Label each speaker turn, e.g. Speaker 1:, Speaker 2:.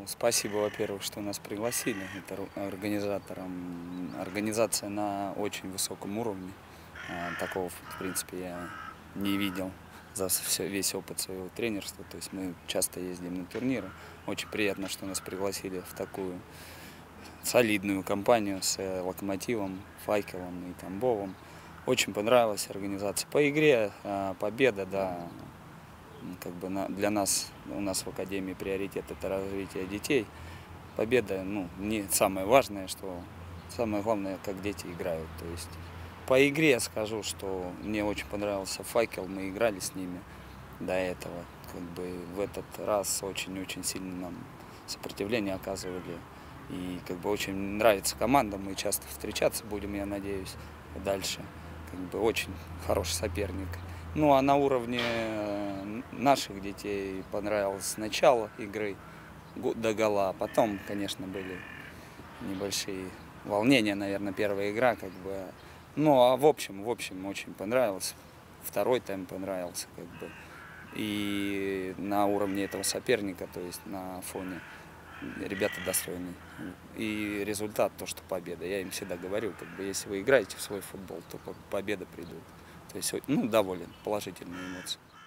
Speaker 1: Спасибо, во-первых, что нас пригласили. Это организаторам. Организация на очень высоком уровне. Такого, в принципе, я не видел за весь опыт своего тренерства. То есть мы часто ездим на турниры. Очень приятно, что нас пригласили в такую солидную компанию с Локомотивом, Факелом и Тамбовом. Очень понравилась организация. По игре победа, да. Как бы для нас, у нас в академии приоритет — это развитие детей. Победа, не самое важное, что самое главное, как дети играют. То есть по игре я скажу, что мне очень понравился Факел, мы играли с ними до этого. Как бы в этот раз очень-очень сильно нам сопротивление оказывали. И как бы очень нравится команда, мы часто встречаться будем, я надеюсь, дальше. Как бы очень хороший соперник. Ну а на уровне наших детей понравилось начало игры до гола. Потом, конечно, были небольшие волнения, наверное, первая игра, как бы. Ну а в общем, очень понравилось. Второй тайм понравился, как бы. И на уровне этого соперника, то есть на фоне, ребята достойны. И результат, то, что победа. Я им всегда говорю, как бы, если вы играете в свой футбол, то победа придут. То есть, доволен, положительные эмоции.